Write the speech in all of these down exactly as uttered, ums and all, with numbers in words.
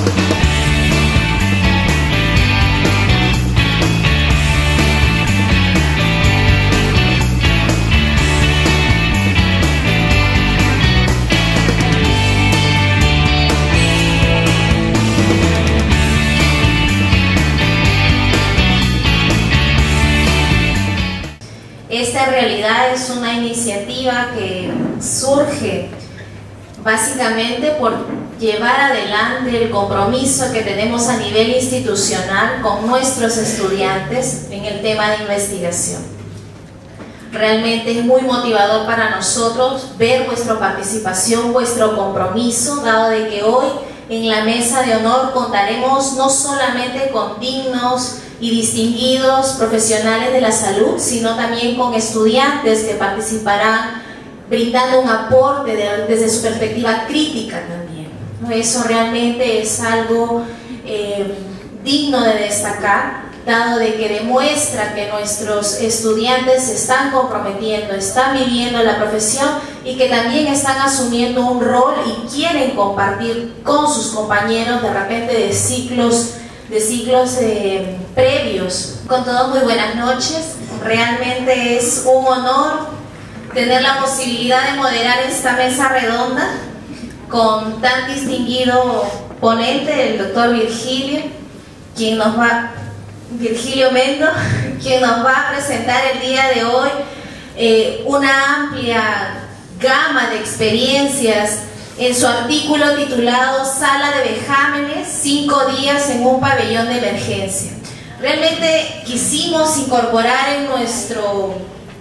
Esta en realidad es una iniciativa que surge básicamente por llevar adelante el compromiso que tenemos a nivel institucional con nuestros estudiantes en el tema de investigación. Realmente es muy motivador para nosotros ver vuestra participación, vuestro compromiso, dado de que hoy en la mesa de honor contaremos no solamente con dignos y distinguidos profesionales de la salud, sino también con estudiantes que participarán brindando un aporte de, desde su perspectiva crítica también. Eso realmente es algo eh, digno de destacar, dado de que demuestra que nuestros estudiantes se están comprometiendo, están viviendo la profesión y que también están asumiendo un rol y quieren compartir con sus compañeros de repente de ciclos de ciclos eh, previos. Con todos, muy buenas noches. Realmente es un honor tener la posibilidad de moderar esta mesa redonda con tan distinguido ponente, el doctor Virgilio, quien nos va, Virgilio Mendo, quien nos va a presentar el día de hoy eh, una amplia gama de experiencias en su artículo titulado Sala de Vejámenes, cinco días en un pabellón de emergencia. Realmente quisimos incorporar en nuestro,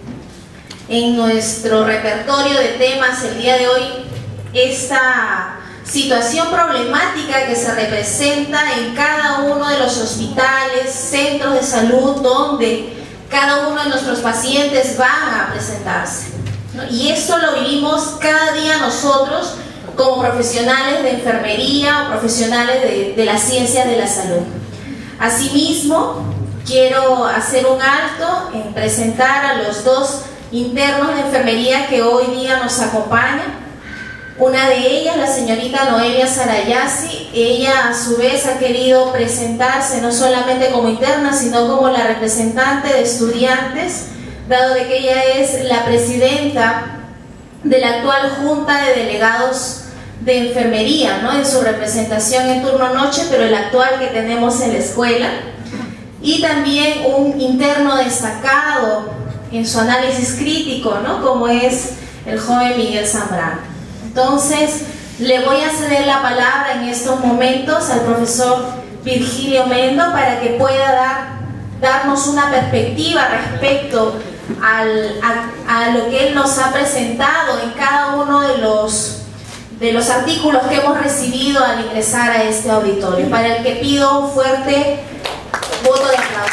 en nuestro repertorio de temas el día de hoy esta situación problemática que se representa en cada uno de los hospitales, centros de salud, donde cada uno de nuestros pacientes van a presentarse, ¿no? Y esto lo vivimos cada día nosotros como profesionales de enfermería o profesionales de, de las ciencias de la salud. Asimismo, quiero hacer un alto en presentar a los dos internos de enfermería que hoy día nos acompañan. Una de ellas, la señorita Noelia Sarayasi, ella a su vez ha querido presentarse no solamente como interna, sino como la representante de estudiantes, dado de que ella es la presidenta de la actual Junta de Delegados de Enfermería, ¿no? En su representación en turno noche, pero el actual que tenemos en la escuela. Y también un interno destacado en su análisis crítico, ¿no? Como es el joven Miguel Zambrano. Entonces, le voy a ceder la palabra en estos momentos al profesor Virgilio Mendo para que pueda dar, darnos una perspectiva respecto al, a, a lo que él nos ha presentado en cada uno de los, de los artículos que hemos recibido al ingresar a este auditorio, para el que pido un fuerte voto de aplauso.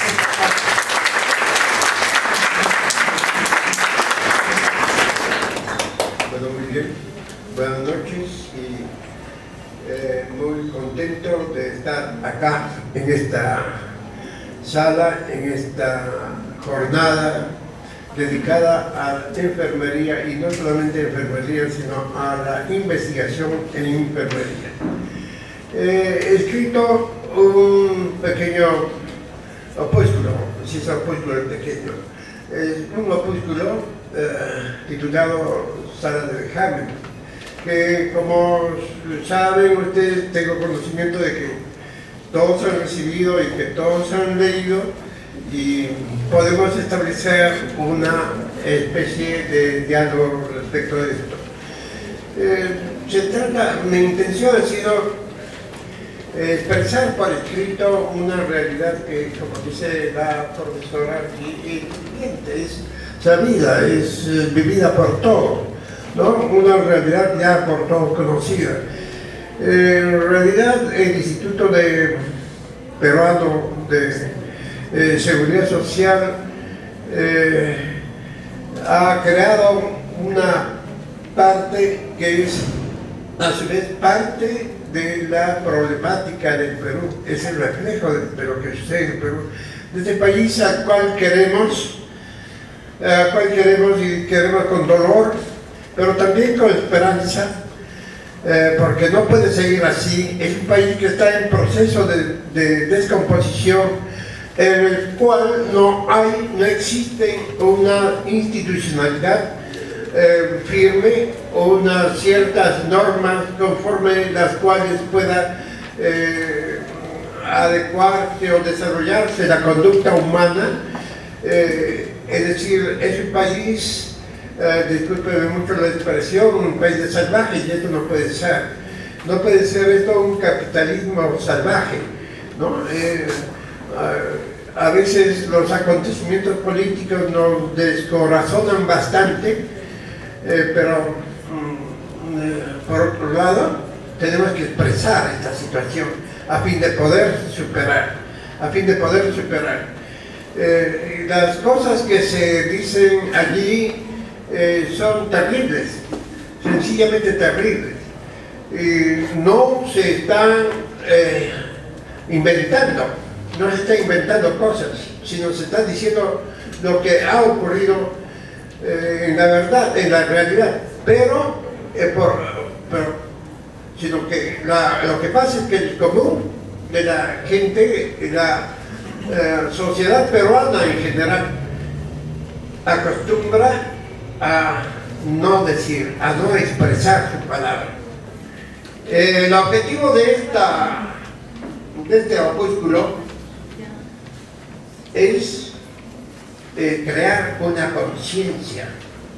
Bueno, muy bien. Buenas noches y eh, muy contento de estar acá en esta sala, en esta jornada dedicada a la enfermería, y no solamente enfermería, sino a la investigación en enfermería. Eh, he escrito un pequeño opúsculo, si es opúsculo es pequeño, es un opúsculo eh, titulado Sala de Vejámenes, que como saben ustedes, tengo conocimiento de que todos han recibido y que todos han leído, y podemos establecer una especie de diálogo respecto de esto. Eh, se trata, mi intención ha sido expresar por escrito una realidad que, como dice la profesora, es sabida, es vivida por todos, ¿no? Una realidad ya por todos conocida. Eh, en realidad, el Instituto de Peruano de eh, Seguridad Social eh, ha creado una parte que es a su vez parte de la problemática del Perú, es el reflejo de lo que sucede en el Perú, de este país al cual queremos, al cual queremos y queremos con dolor, pero también con esperanza, eh, porque no puede seguir así. Es un país que está en proceso de, de descomposición, en el cual no hay, no existe una institucionalidad eh, firme o unas ciertas normas conforme las cuales pueda eh, adecuarse o desarrollarse la conducta humana. Eh, es decir, es un país, eh, discúlpeme mucho la expresión, un país de salvajes, y esto no puede ser. No puede ser esto un capitalismo salvaje, ¿no? Eh, a, a veces los acontecimientos políticos nos descorazonan bastante, eh, pero mm, eh, por otro lado tenemos que expresar esta situación a fin de poder superar, a fin de poder superar. Eh, las cosas que se dicen allí eh, son terribles, sencillamente terribles. Y no se están eh, inventando, no se está inventando cosas, sino se está diciendo lo que ha ocurrido eh, en la verdad, en la realidad. Pero, eh, por, pero sino que la, lo que pasa es que el común de la gente, la eh, sociedad peruana en general, acostumbra a no decir, a no expresar su palabra. Eh, el objetivo de, esta, de este opúsculo es eh, crear una conciencia.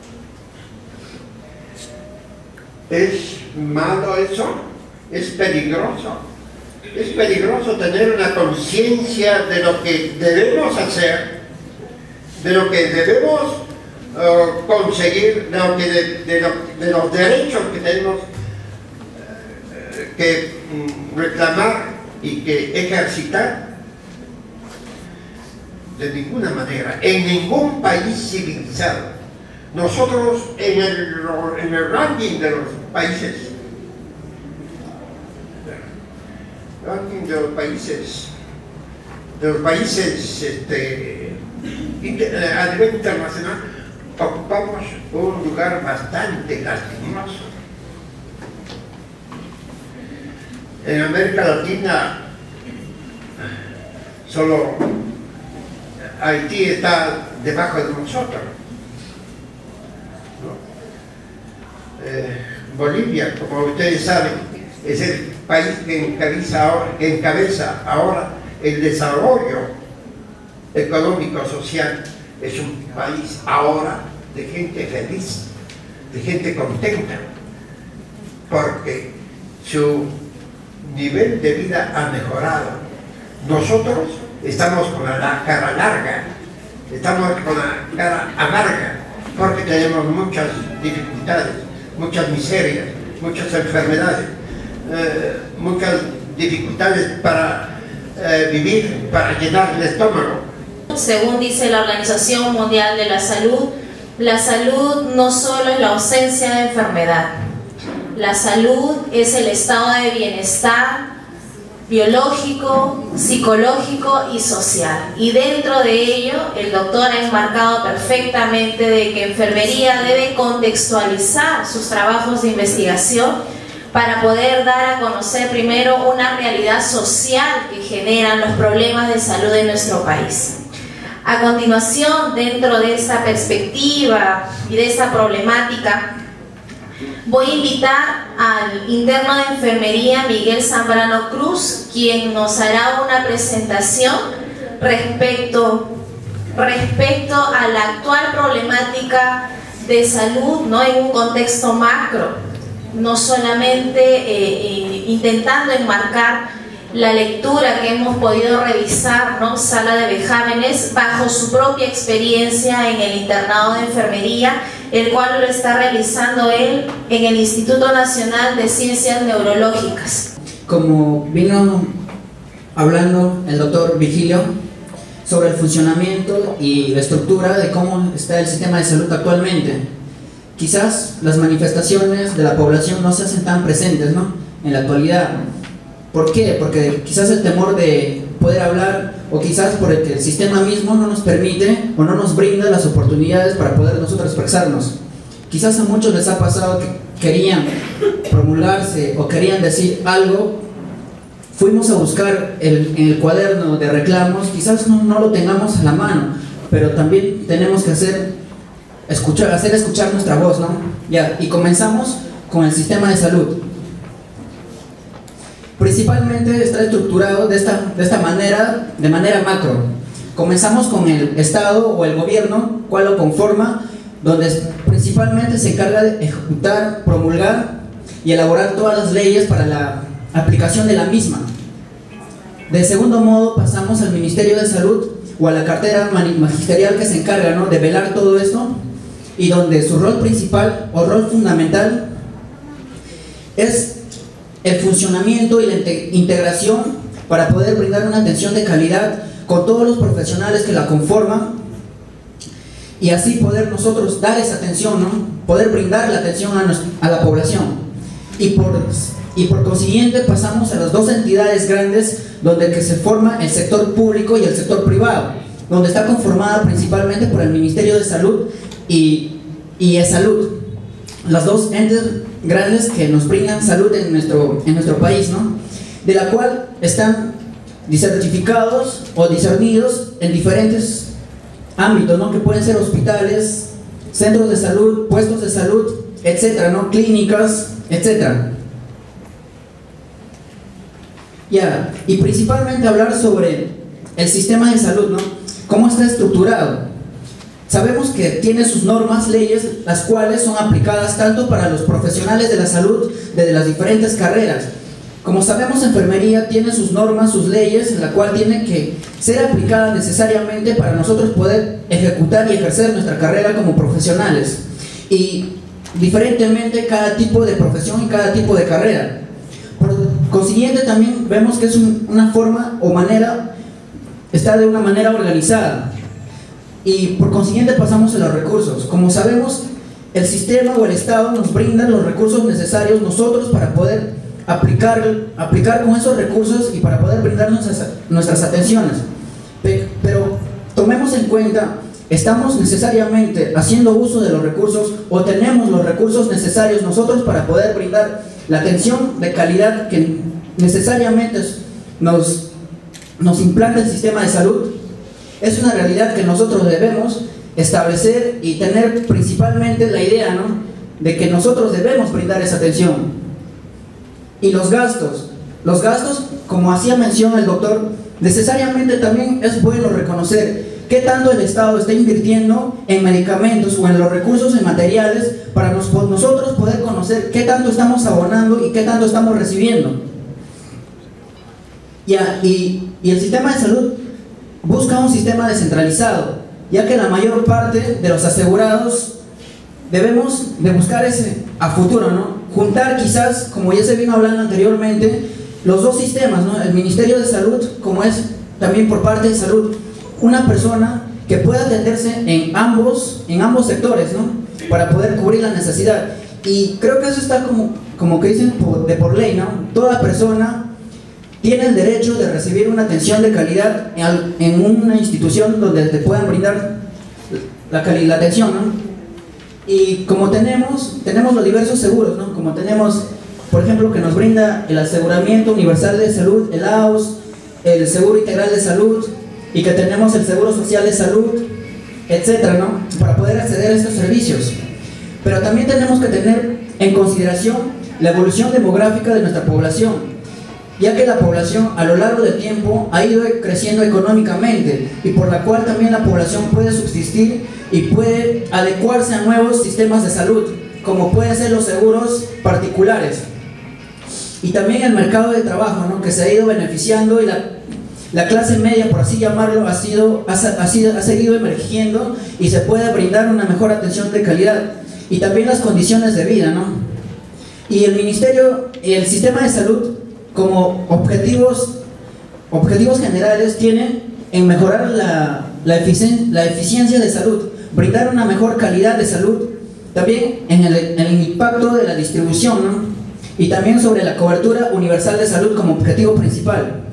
¿Es malo eso? ¿Es peligroso? Es peligroso tener una conciencia de lo que debemos hacer, de lo que debemos uh, conseguir, de, lo que de, de, lo, de los derechos que tenemos uh, que um, reclamar y que ejercitar. De ninguna manera, en ningún país civilizado. Nosotros en el, en el ranking de los países, ranking de los países, de los países este, a nivel internacional, ocupamos un lugar bastante lastimoso. En América Latina, solo Haití está debajo de nosotros. Eh, Bolivia, como ustedes saben, es el país que encabeza ahora, que encabeza ahora el desarrollo económico social. Es un país ahora de gente feliz, de gente contenta, porque su nivel de vida ha mejorado. Nosotros estamos con la cara larga, estamos con la cara amarga, porque tenemos muchas dificultades, muchas miserias, muchas enfermedades, eh, muchas dificultades para eh, vivir, para llenar el estómago. Según dice la Organización Mundial de la Salud, la salud no solo es la ausencia de enfermedad, la salud es el estado de bienestar biológico, psicológico y social. Y dentro de ello, el doctor ha enmarcado perfectamente de que enfermería debe contextualizar sus trabajos de investigación para poder dar a conocer primero una realidad social que generan los problemas de salud en nuestro país. A continuación, dentro de esta perspectiva y de esta problemática, voy a invitar al interno de enfermería Miguel Zambrano Cruz, quien nos hará una presentación respecto, respecto a la actual problemática de salud, ¿no? En un contexto macro, no solamente eh, eh, intentando enmarcar la lectura que hemos podido revisar, ¿no? Sala de vejámenes, bajo su propia experiencia en el internado de enfermería, el cual lo está realizando él en el Instituto Nacional de Ciencias Neurológicas. Como vino hablando el doctor Vigilio sobre el funcionamiento y la estructura de cómo está el sistema de salud actualmente, quizás las manifestaciones de la población no se hacen tan presentes, ¿no?, en la actualidad. ¿Por qué? Porque quizás el temor de poder hablar, o quizás porque el sistema mismo no nos permite o no nos brinda las oportunidades para poder nosotros expresarnos. Quizás a muchos les ha pasado que querían promulgarse o querían decir algo, fuimos a buscar el, en el cuaderno de reclamos. Quizás no, no lo tengamos a la mano, pero también tenemos que hacer escuchar, hacer escuchar nuestra voz, ¿no? Ya, y comenzamos con el sistema de salud. Principalmente está estructurado de esta, de esta manera, de manera macro. Comenzamos con el Estado o el gobierno, cual lo conforma, donde principalmente se encarga de ejecutar, promulgar y elaborar todas las leyes para la aplicación de la misma. De segundo modo pasamos al Ministerio de Salud o a la cartera magisterial, que se encarga, ¿no?, de velar todo esto, y donde su rol principal o rol fundamental es el funcionamiento y la integración para poder brindar una atención de calidad con todos los profesionales que la conforman, y así poder nosotros dar esa atención, ¿no?, poder brindar la atención a, nos, a la población. Y por, y por consiguiente pasamos a las dos entidades grandes donde que se forma el sector público y el sector privado, donde está conformada principalmente por el Ministerio de Salud y, y E-Salud, las dos entes grandes que nos brindan salud en nuestro, en nuestro país, ¿no?, de la cual están disertificados o discernidos en diferentes ámbitos, ¿no?, que pueden ser hospitales, centros de salud, puestos de salud, etcétera, ¿no?, clínicas, etcétera. Ya, y principalmente hablar sobre el sistema de salud, ¿no?, cómo está estructurado. Sabemos que tiene sus normas, leyes, las cuales son aplicadas tanto para los profesionales de la salud de las diferentes carreras. Como sabemos, enfermería tiene sus normas, sus leyes, en la cual tiene que ser aplicada necesariamente para nosotros poder ejecutar y ejercer nuestra carrera como profesionales. Y diferentemente cada tipo de profesión y cada tipo de carrera. Por consiguiente, también vemos que es un, una forma o manera, está de una manera organizada. Y por consiguiente pasamos a los recursos. Como sabemos, el sistema o el Estado nos brinda los recursos necesarios nosotros para poder aplicar, aplicar con esos recursos y para poder brindar nuestras, nuestras atenciones. Pero tomemos en cuenta, ¿estamos necesariamente haciendo uso de los recursos o tenemos los recursos necesarios nosotros para poder brindar la atención de calidad que necesariamente nos, nos implanta el sistema de salud? Es una realidad que nosotros debemos establecer y tener principalmente la idea, ¿no?, de que nosotros debemos brindar esa atención. Y los gastos, los gastos, como hacía mención el doctor, necesariamente también es bueno reconocer qué tanto el Estado está invirtiendo en medicamentos o en los recursos en materiales para nos, nosotros poder conocer qué tanto estamos abonando y qué tanto estamos recibiendo. Ya, y, y el sistema de salud busca un sistema descentralizado, ya que la mayor parte de los asegurados debemos de buscar ese a futuro, ¿no?, juntar quizás, como ya se vino hablando anteriormente, los dos sistemas, ¿no?, el Ministerio de Salud, como es también por parte de salud, una persona que pueda atenderse en ambos, en ambos sectores, ¿no?, para poder cubrir la necesidad. Y creo que eso está como, como que dicen por, de por ley, ¿no? Toda persona tiene el derecho de recibir una atención de calidad en, en una institución donde te puedan brindar la, la atención, ¿no? Y como tenemos, tenemos los diversos seguros, ¿no?, como tenemos, por ejemplo, que nos brinda el Aseguramiento Universal de Salud, el A U S, el Seguro Integral de Salud, y que tenemos el Seguro Social de Salud, etcétera, ¿no?, para poder acceder a estos servicios. Pero también tenemos que tener en consideración la evolución demográfica de nuestra población, ya que la población a lo largo del tiempo ha ido creciendo económicamente, y por la cual también la población puede subsistir y puede adecuarse a nuevos sistemas de salud, como pueden ser los seguros particulares. Y también el mercado de trabajo, ¿no?, que se ha ido beneficiando, y la, la clase media, por así llamarlo, ha, sido, ha, ha, sido, ha seguido emergiendo, y se puede brindar una mejor atención de calidad, y también las condiciones de vida, ¿no? Y el Ministerio, el sistema de salud, como objetivos, objetivos generales, tiene en mejorar la, la, eficien, la eficiencia de salud, brindar una mejor calidad de salud, también en el, en el impacto de la distribución, ¿no?, y también sobre la cobertura universal de salud como objetivo principal.